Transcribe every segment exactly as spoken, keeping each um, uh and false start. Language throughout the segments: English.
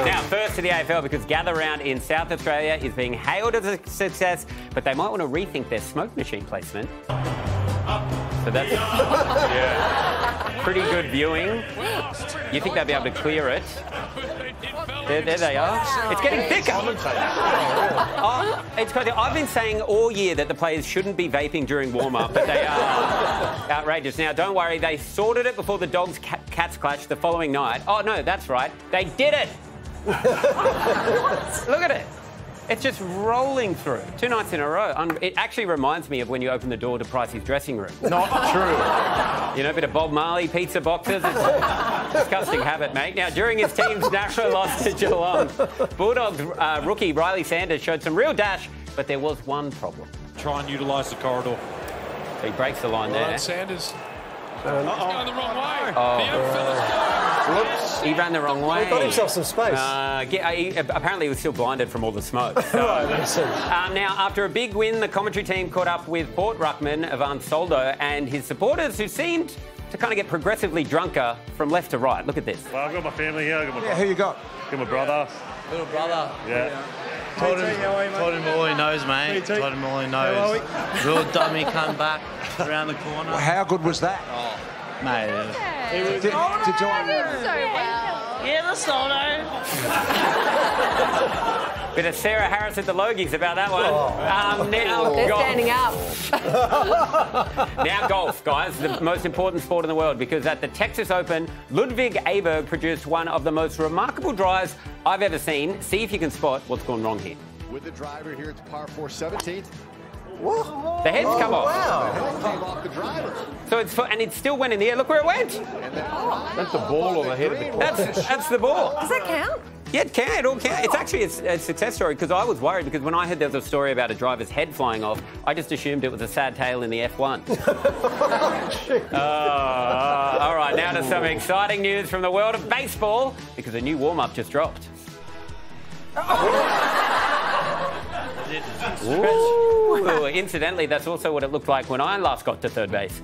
Now, first to the A F L, because Gather Round in South Australia is being hailed as a success, but they might want to rethink their smoke machine placement. So that's yeah, pretty good viewing. You think they'll be able to clear it? There, there they are. It's getting thicker. Oh, it's crazy. I've been saying all year that the players shouldn't be vaping during warm-up, but they are outrageous. Now, don't worry. They sorted it before the Dogs Cats clash the following night. Oh, no, that's right. They did it. Look at it. It's just rolling through. Two nights in a row. It actually reminds me of when you open the door to Pricey's dressing room. Not true. You know, a bit of Bob Marley, pizza boxes. It's a disgusting habit, mate. Now, during his team's narrow loss to Geelong, Bulldogs uh, rookie Riley Sanders showed some real dash, but there was one problem. Try and utilise the corridor. So he breaks the line right, there. Sanders. Uh, oh, he's going the wrong way. Oh. The young fella's going. Whoops. He ran the wrong way. He got himself some space. Uh, get, uh, he, apparently he was still blinded from all the smoke. So. Right, makes sense. Um, now, after a big win, the commentary team caught up with Port Ruckman, Ivan Soldo, and his supporters, who seemed to kind of get progressively drunker from left to right. Look at this. Well, I've got my family here. I've got my Yeah, who you got? got my brother. Little brother. Yeah. Told him, told him all he knows, mate. Told him all he knows. Real dummy come back around the corner. Well, how good was that? Oh, mate. Did, did you... So well. Yeah, the Soldo. Bit of Sarah Harris at the Logies about that one. Oh. Um, now They're golf. standing up. Now golf, guys, the most important sport in the world, because at the Texas Open, Ludwig Aberg produced one of the most remarkable drives I've ever seen. See if you can spot what's gone wrong here. With the driver here at the par four seventeenth. What? The heads oh, come off. Wow. The head came off the driver. So it's and it still went in the air. Look where it went. That's the ball or the head of the That's that's the ball. Does that count? Yeah, it can. It all can. It's actually a, a success story, because I was worried, because when I heard there was a story about a driver's head flying off, I just assumed it was a sad tale in the F one. uh, all right, now to some exciting news from the world of baseball, because a new warm-up just dropped. Ooh, incidentally, that's also what it looked like when I last got to third base.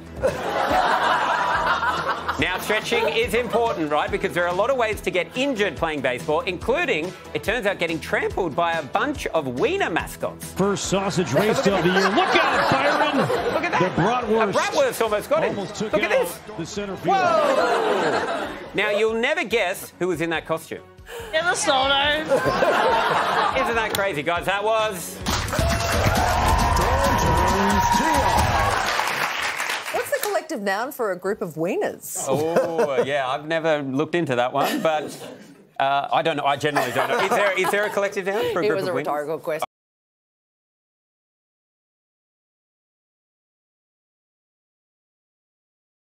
Now, stretching is important, right? Because there are a lot of ways to get injured playing baseball, including, it turns out, getting trampled by a bunch of wiener mascots. First sausage race of the year. Look out, Byron! Look at that. The bratwurst. A bratwurst almost got him. Almost took Look at out this. the center field. Whoa! Now, you'll never guess who was in that costume. Yeah, the Soldo. Isn't that crazy, guys? That was... What's the collective noun for a group of wieners? Oh, yeah, I've never looked into that one, but uh, I don't know. I generally don't know. Is there, is there a collective noun for a It group was a of wieners? rhetorical question.